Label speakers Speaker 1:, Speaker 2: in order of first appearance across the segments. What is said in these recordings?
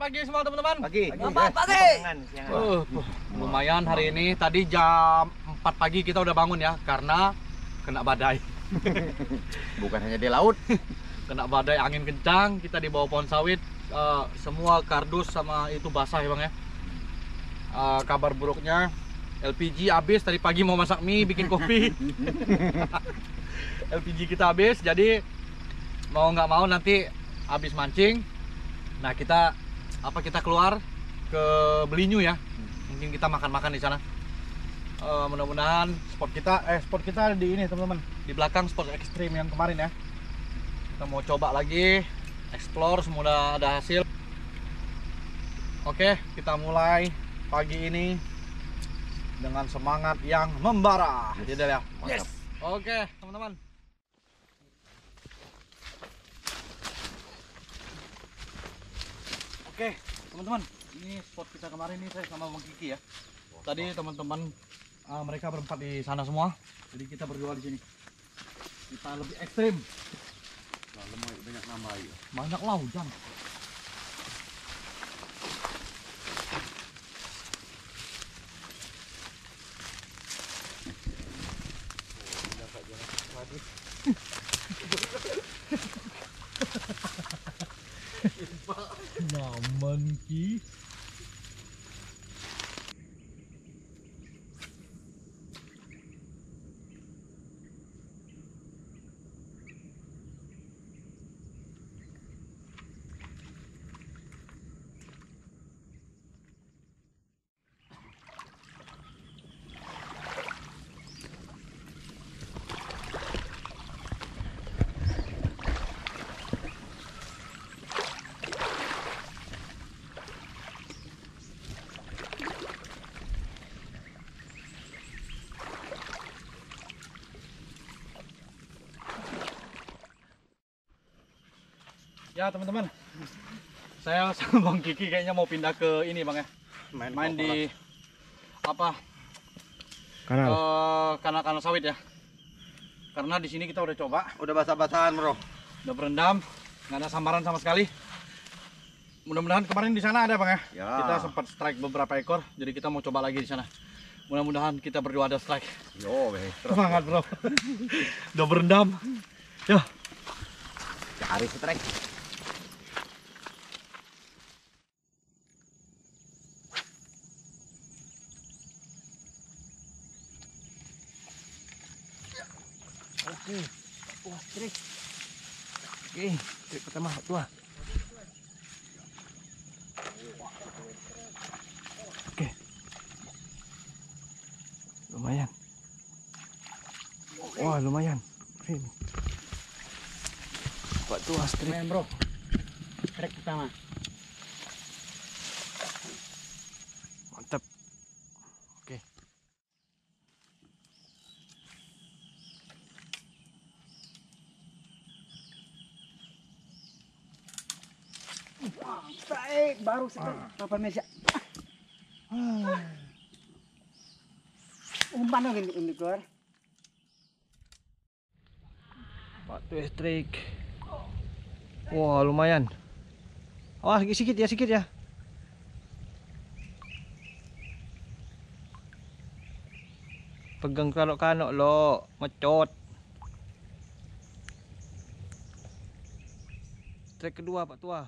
Speaker 1: pagi semua teman-teman.
Speaker 2: Pagi.
Speaker 3: Pagi.
Speaker 1: Lumayan hari ini. Tadi jam 4 pagi kita udah bangun ya, karena kena badai.
Speaker 2: Bukan hanya di laut.
Speaker 1: Kena badai, angin kencang. Kita di bawah pohon sawit. Semua kardus sama itu basah ya bang ya. Kabar buruknya LPG habis. Tadi pagi mau masak mie, bikin kopi. LPG kita habis. Jadi mau nggak mau nanti habis mancing. Nah kita keluar ke Belinyu ya. Mungkin kita makan-makan di sana. Mudah-mudahan spot kita di ini teman-teman, di belakang spot ekstrim yang kemarin ya. Kita mau coba lagi explore, semoga ada hasil. Oke, kita mulai pagi ini dengan semangat yang membara. Jadi ya.
Speaker 2: Yes.
Speaker 1: Oke teman-teman. Oke teman-teman, ini spot kita kemarin nih, saya sama Bang Kiki ya. Tadi teman-teman mereka berempat di sana semua, jadi kita berdua di sini. Kita lebih ekstrim.
Speaker 2: Banyak nambah ya.
Speaker 1: Banyak lah hujan. Nyaman ki. Ya teman-teman, saya sama Bang Kiki kayaknya mau pindah ke ini bang ya, main di apa kanal sawit ya. Karena di sini kita udah coba,
Speaker 2: Udah basah-basahan, bro.
Speaker 1: udah berendam, nggak ada sambaran sama sekali. Mudah-mudahan kemarin di sana ada bang ya.
Speaker 2: Ya.
Speaker 1: Kita sempat strike beberapa ekor, jadi kita mau coba lagi di sana. Mudah-mudahan kita berdua ada strike.
Speaker 2: Yo,
Speaker 1: Semangat bro. Udah berendam. Ya.
Speaker 2: cari strike.
Speaker 3: Oke. Wah, trik. Oke, trik pertama tua. Oke. Lumayan. Wah, lumayan. Ini. Pak tua trik.
Speaker 4: Lumayan bro, trek pertama.
Speaker 3: Mantap. Oke.
Speaker 4: Baik, baru sekali papan meja. Umpan dong ini keluar.
Speaker 3: Pak tua trik. Wah, lumayan. Wah, sikit ya. Pegang kanok-kanok lo, mecot. Trek kedua Pak Tua.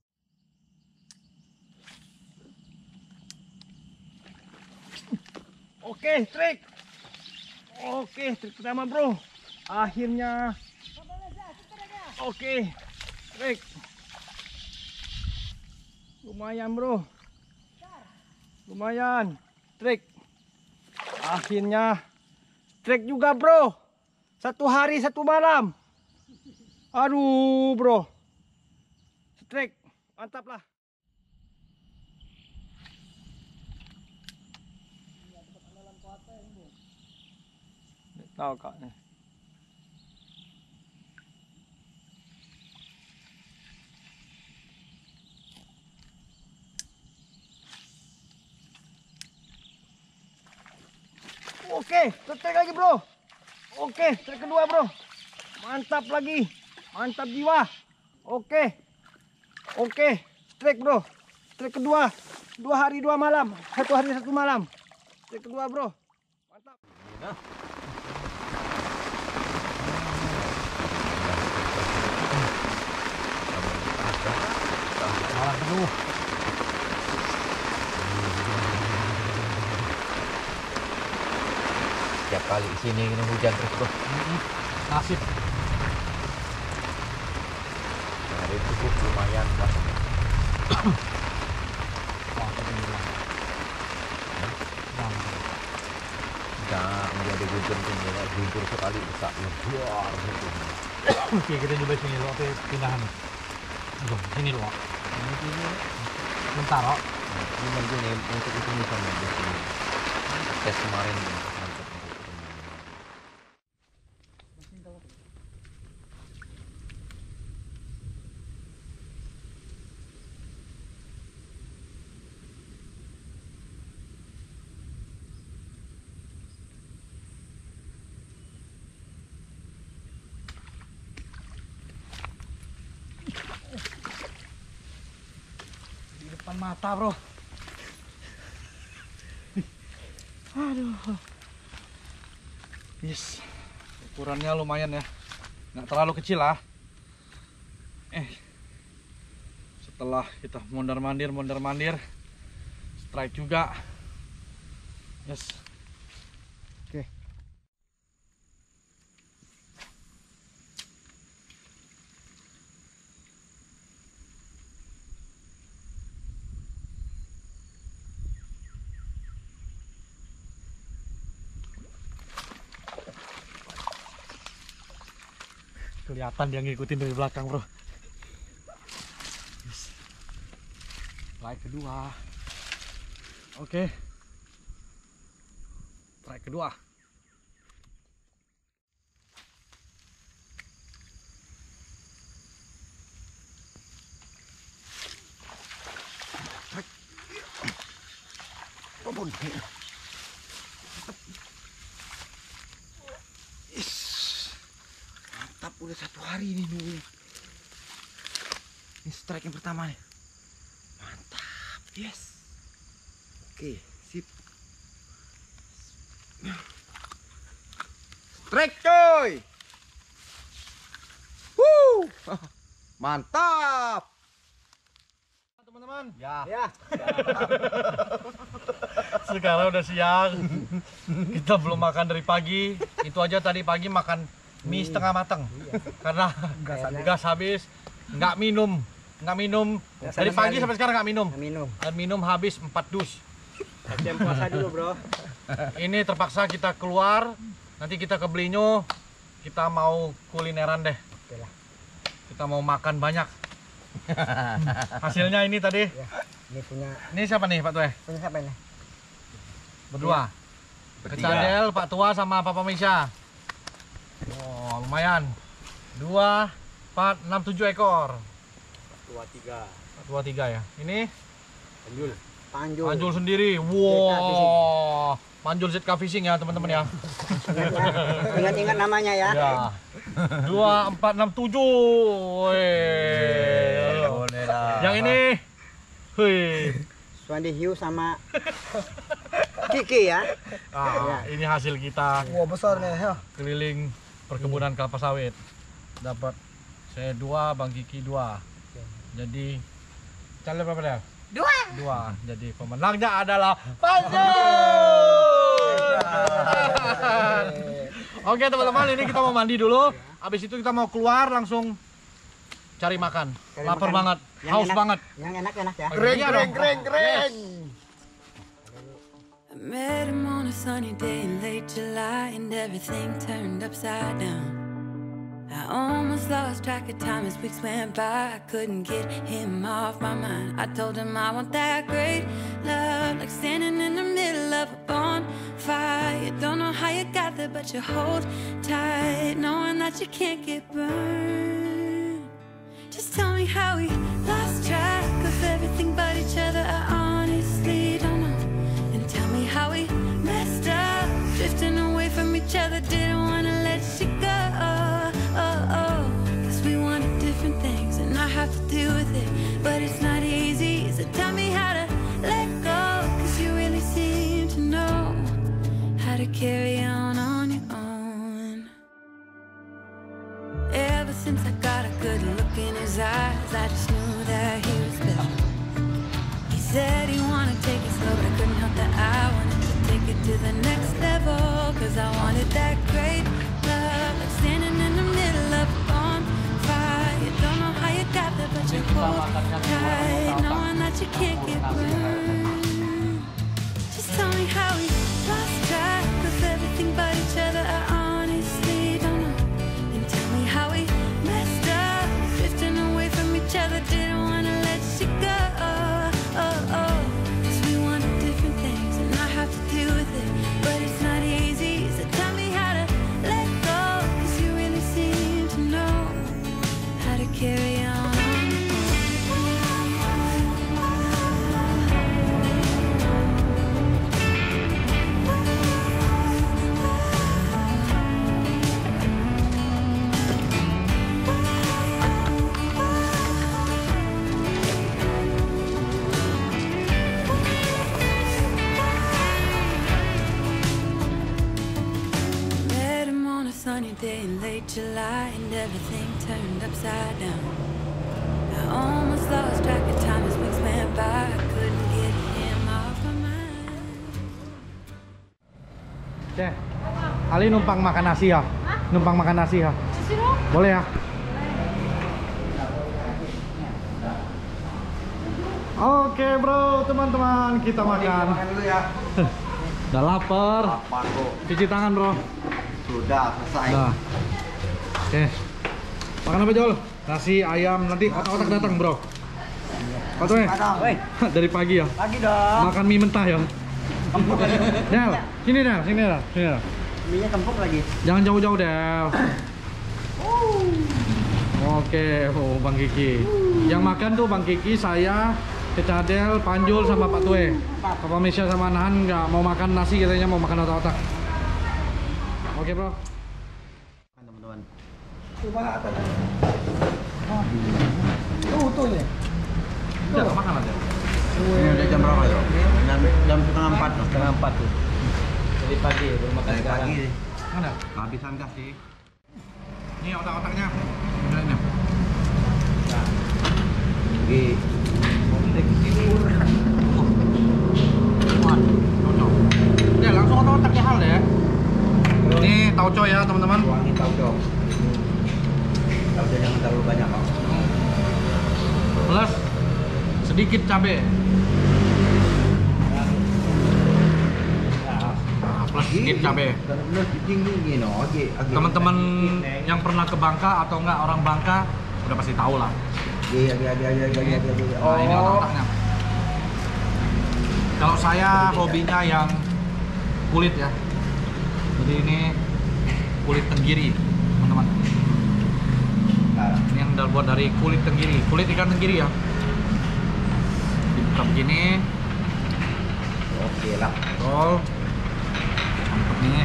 Speaker 3: Oke, trek. Oke, trek pertama bro. Akhirnya. Oke, trek. Lumayan bro. Lumayan, trek. Akhirnya trek juga bro. 1 hari 1 malam. Aduh bro. Trek, mantap lah. Tahu kak nih. Oke, trek lagi bro. Oke, trek kedua bro. Mantap lagi. Mantap jiwa. Oke. Oke, trek bro. Trek kedua. 2 hari 2 malam. 1 hari 1 malam. Trek kedua, bro. Mantap.
Speaker 1: Malah penuh.
Speaker 2: Tiap kali sini kena hujan terus bro.
Speaker 1: Nasib.
Speaker 2: Hari cukup lumayan lah. Jangan jadi guntur sini, guntur sekali bisa luar gitu.
Speaker 1: Oke, kita coba sini lo, apa pindahan. Aduh, sini lo. Bentar, oh.
Speaker 2: Ini gini untuk itu misalnya di sini. Tes kemarin mantap.
Speaker 1: Di depan mata, bro. Aduh. Yes. Ukurannya lumayan ya. Nggak terlalu kecil lah. Setelah kita mondar-mandir, strike juga. Yes.
Speaker 3: Oke.
Speaker 1: Kelihatan dia ngikutin dari belakang, bro. Yes. Strike kedua. Oke. Strike kedua.
Speaker 2: Mantap, udah 1 hari nih nungguin. Ini strike yang pertama nih. Mantap, yes. Oke, sip. Strike coy. Mantap.
Speaker 1: Teman-teman. Ya.
Speaker 3: Ya.
Speaker 1: Sekarang udah siang. Kita belum makan dari pagi. Itu aja tadi pagi makan mie setengah matang. Karena gas habis. Nggak minum. Dari pagi sampai sekarang nggak minum. Air minum habis 4 dus.
Speaker 3: Latihan puasa dulu, bro.
Speaker 1: Ini terpaksa kita keluar. Nanti kita ke Belinyo. Kita mau kulineran deh.
Speaker 3: Oke lah.
Speaker 1: Kita mau makan banyak. Hasilnya ini tadi.
Speaker 3: Ya. Ini punya
Speaker 1: Ini siapa nih Pak Tue?
Speaker 3: siapa ini?
Speaker 1: Berdua. Kecadel, Pak Tua sama Papa Misha. Oh, lumayan. 2, 4, 6, 7 ekor. 2, 3 ya. Ini
Speaker 3: Panjul.
Speaker 1: Panjul sendiri. Wow. Panjul ZK Fishing ya, teman-teman ya.
Speaker 3: Ingat-ingat namanya ya.
Speaker 1: Ya. 2, 4, 6, 7. Wih.
Speaker 2: Boleh lah.
Speaker 1: Yang ini. Wih.
Speaker 3: Suandi Hiu sama Kiki ya.
Speaker 1: Ini hasil kita
Speaker 3: Wah, besar nih ya.
Speaker 1: keliling perkebunan kelapa sawit. Dapat saya 2, Bang Kiki 2. Jadi calon berapa dia? 2. Jadi pemenangnya adalah Panjul. Oke teman-teman, ini kita mau mandi dulu. Habis itu kita mau keluar langsung cari makan. Lapar banget, haus banget.
Speaker 3: Yang enak-enak ya.
Speaker 1: Keren.
Speaker 5: I met him on a sunny day in late July, and everything turned upside down. I almost lost track of time as weeks went by. I couldn't get him off my mind. I told him I want that great love, like standing in the middle of a bonfire. You don't know how you got there, but you hold tight, knowing that you can't get burned. Just tell me how we lost track of everything but each other. I honestly don't know. And tell me how we messed up, drifting away from each other. Didn't wanna let you go. Cause we wanted different things, and I have to deal with it, but it's not easy. So tell me how to carry on your own. Ever since I got a good look in his eyes, I just knew that he was special. He said he wanted to take it slow, but I couldn't help that I wanted to take it to the next level. Cause I wanted that great love, like standing in the middle of a bonfire. You don't know how you got there, but you hold tight, knowing that you can't get burned. Just tell me how we lost track of everything but each other. I honestly don't know. And tell me how we messed up, drifting away from each other. Didn't wanna let you go. Cause we wanted different things, and I have to deal with it, but it's not easy. So tell me how to let go, cause you really seem to know how to carry on. Sunny day in late July, and everything turned upside down. I almost lost track of time as weeks went by. I couldn't get him off my mind.
Speaker 1: Ceh, Ali numpang makan nasi ya? Numpang makan nasi ya? Boleh ya? Oke bro, teman-teman, kita makan.
Speaker 2: Makan dulu ya.
Speaker 1: Udah lapar.
Speaker 2: Lapar kok.
Speaker 1: Cuci tangan bro.
Speaker 2: Sudah selesai.
Speaker 1: Nah. Oke. Makan apa Jol? Nasi, ayam, nanti otak-otak datang bro. Otak dari pagi ya?
Speaker 4: Pagi dong.
Speaker 1: Makan mie mentah ya? Del, sini Del, sini Del, sini Del.
Speaker 4: Mie-nya kempuk lagi.
Speaker 1: Jangan jauh-jauh Del. Oke, Bang Kiki. Yang makan tuh Bang Kiki, saya, Kecadel, Panjul sama Pak Tue. Papa Misha sama Nahan nggak mau makan nasi, katanya mau makan otak-otak. Oke bro.
Speaker 2: Teman-teman.
Speaker 3: Coba atas. Tuh ya.
Speaker 1: Udah makan aja.
Speaker 2: Ini udah jam berapa ya? Jam setengah 4 loh.
Speaker 1: Setengah 4 tuh.
Speaker 4: Dari pagi belum makan
Speaker 2: Dari
Speaker 4: sekarang.
Speaker 2: pagi.
Speaker 1: Mana?
Speaker 2: Kehabisan gas sih.
Speaker 1: Ini otak-otaknya. Ini.
Speaker 2: Oke.
Speaker 1: Ya langsung otak-otaknya hal ya. Ini tauco ya teman-teman.
Speaker 2: Tuangin tauco. Tauco jangan terlalu banyak kok.
Speaker 1: Plus sedikit cabai. Nah, plus sedikit cabai.
Speaker 2: Bener tinggi no. Oke.
Speaker 1: Teman-teman yang pernah ke Bangka atau enggak orang Bangka udah pasti tahu lah.
Speaker 2: Iya.
Speaker 1: Nah, ini otak-otaknya. Kalau saya hobinya yang kulit ya. Jadi ini kulit tenggiri, teman-teman. Ini yang buat dari kulit tenggiri, kulit ikan tenggiri ya. Dibuka begini.
Speaker 2: Oke lah.
Speaker 1: Roll. Mantap nih.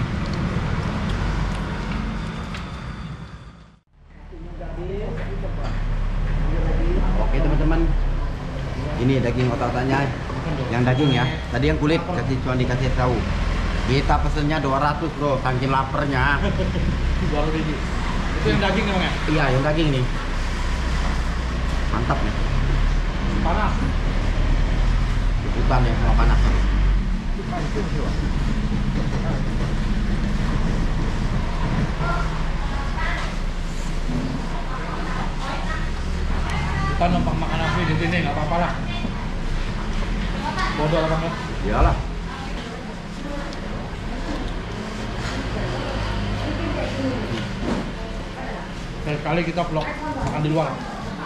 Speaker 2: Oke teman-teman. Ini daging otak-otaknya. Yang daging ya. Tadi yang kulit cuma dikasih tahu. Kita pesennya 200 bro, saking lapernya.
Speaker 1: Baru ini. Itu yang daging emang ya?
Speaker 2: Iya, yang daging nih. Mantap nih.
Speaker 1: Panas.
Speaker 2: Bukan ya, kalau panas.
Speaker 1: Kita numpang makan nasi di sini nggak apa-apa lah. Bodoh lah bang ya.
Speaker 2: Iyalah.
Speaker 1: Sekali kita vlog makan di luar.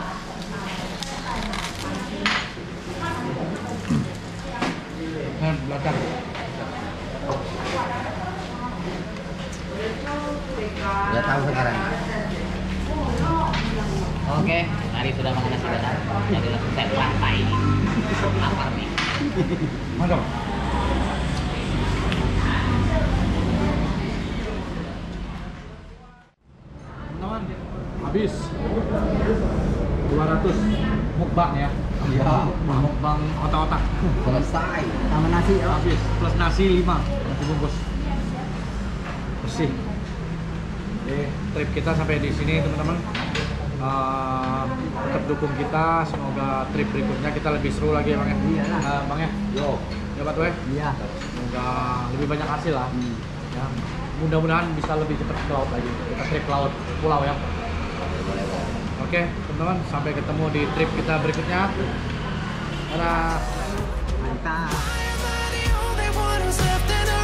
Speaker 1: Nah, belakang.
Speaker 2: Udah tahu sekarang.
Speaker 6: Oke, hari sudah makan nasi padang. Jadi langsung saya lantai ini. Lapar nih.
Speaker 1: Mantap. Teman-teman, habis 200 mukbang ya.
Speaker 2: Iya.
Speaker 1: Mukbang otak-otak.
Speaker 2: Selesai.
Speaker 4: Sama nasi ya.
Speaker 1: Habis plus nasi 5 nasi bungkus. bersih. Jadi trip kita sampai di sini teman-teman. Tetap dukung kita, semoga trip berikutnya kita lebih seru lagi ya Bang ya.
Speaker 3: Iyalah.
Speaker 1: Bang ya.
Speaker 2: Yo.
Speaker 1: Ya Pak Tuh.
Speaker 3: Iya.
Speaker 1: Semoga lebih banyak hasil lah. Ya, mudah-mudahan bisa lebih cepat ke laut lagi. Kita trip laut pulau ya. Oke, teman-teman, sampai ketemu di trip kita berikutnya. Dadah.
Speaker 3: Mantap.
Speaker 5: Am I the only one who's left in a